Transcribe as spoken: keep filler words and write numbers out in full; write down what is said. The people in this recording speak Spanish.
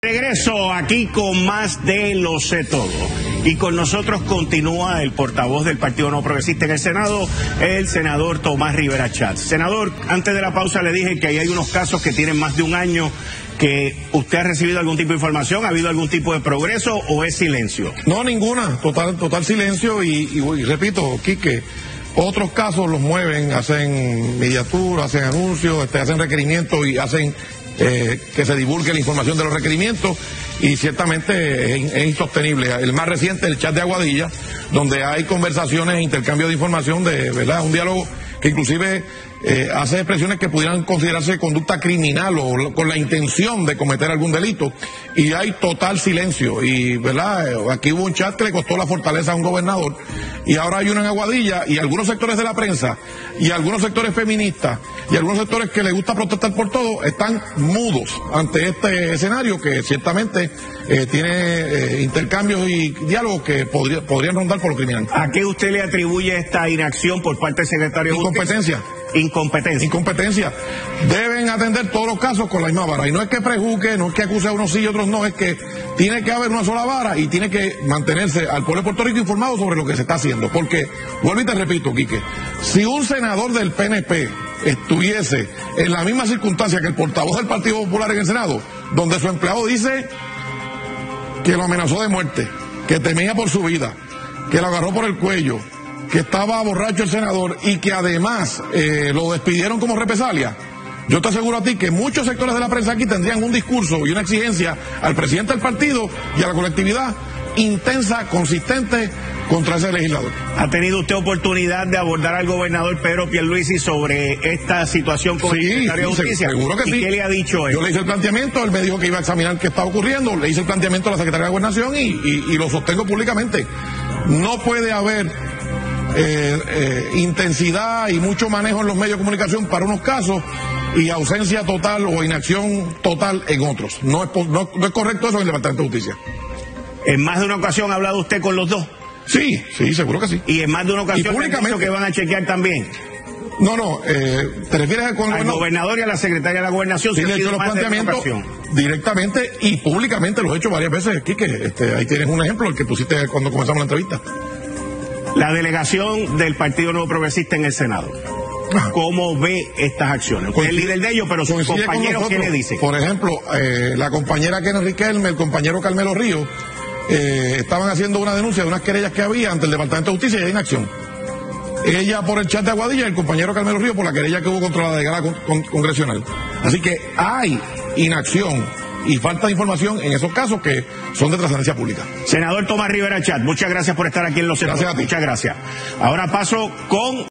Regreso aquí con más de Lo Sé Todo. Y con nosotros continúa el portavoz del Partido No Progresista en el Senado, el senador Tomás Rivera Chatz. Senador, antes de la pausa le dije que ahí hay unos casos que tienen más de un año. Que ¿Usted ha recibido algún tipo de información? ¿Ha habido algún tipo de progreso o es silencio? No, ninguna. Total, total silencio y, y, y repito, Quique, otros casos los mueven, hacen mediatura, hacen anuncios, este, hacen requerimientos y hacen eh, que se divulgue la información de los requerimientos y ciertamente es, es insostenible. El más reciente, el chat de Aguadilla, donde hay conversaciones e intercambio de información, de verdad, un diálogo que inclusive eh, hace expresiones que pudieran considerarse conducta criminal o con la intención de cometer algún delito, y hay total silencio. Y verdad, aquí hubo un chat que le costó la fortaleza a un gobernador, y ahora hay uno en Aguadilla, y algunos sectores de la prensa, y algunos sectores feministas, y algunos sectores que les gusta protestar por todo, están mudos ante este escenario que ciertamente eh, tiene eh, intercambios y diálogos que podría, podrían rondar por lo criminal. ¿A qué usted le atribuye esta inacción por parte del secretario de Justicia? Incompetencia. Incompetencia. Incompetencia. Deben atender todos los casos con la misma vara. Y no es que prejuzgue, no es que acuse a unos sí y otros no, es que tiene que haber una sola vara y tiene que mantenerse al pueblo de Puerto Rico informado sobre lo que se está haciendo. Porque, vuelvo y te repito, Quique, si un senador del P N P estuviese en la misma circunstancia que el portavoz del Partido Popular en el Senado, donde su empleado dice que lo amenazó de muerte, que temía por su vida, que lo agarró por el cuello, que estaba borracho el senador y que además eh, lo despidieron como represalia, yo te aseguro a ti que muchos sectores de la prensa aquí tendrían un discurso y una exigencia al presidente del partido y a la colectividad intensa, consistente contra ese legislador. ¿Ha tenido usted oportunidad de abordar al gobernador Pedro Pierluisi sobre esta situación con sí, el secretario sí, de Justicia? Seguro que ¿Y sí. qué le ha dicho él? Yo le hice el planteamiento, él me dijo que iba a examinar qué estaba ocurriendo, le hice el planteamiento a la Secretaría de Gobernación y, y, y lo sostengo públicamente. No puede haber eh, eh, intensidad y mucho manejo en los medios de comunicación para unos casos y ausencia total o inacción total en otros. No es, no, no es correcto eso en el Departamento de Justicia. ¿En más de una ocasión ha hablado usted con los dos? Sí, sí, seguro que sí. ¿Y en más de una ocasión y públicamente, han dicho que van a chequear también? No, no, eh, ¿te refieres con al gobernador y a la secretaria de la Gobernación? Sí, le he hecho los planteamientos directamente y públicamente, los he hecho varias veces, Quique. Este, ahí tienes un ejemplo, el que pusiste cuando comenzamos la entrevista. La delegación del Partido Nuevo Progresista en el Senado, ¿cómo ve estas acciones? Usted es el líder de ellos, pero sus compañeros, ¿qué le dicen? Por ejemplo, eh, la compañera Kenneth Riquelme, el compañero Carmelo Ríos, eh, estaban haciendo una denuncia de unas querellas que había ante el Departamento de Justicia y hay inacción. Ella por el chat de Aguadilla y el compañero Carmelo Ríos por la querella que hubo contra la delegada con, con, congresional. Así que hay inacción y falta de información en esos casos que son de trascendencia pública. Senador Tomás Rivera Chatz, muchas gracias por estar aquí en Los Sé Todo. Gracias a ti. Muchas gracias. Ahora paso con...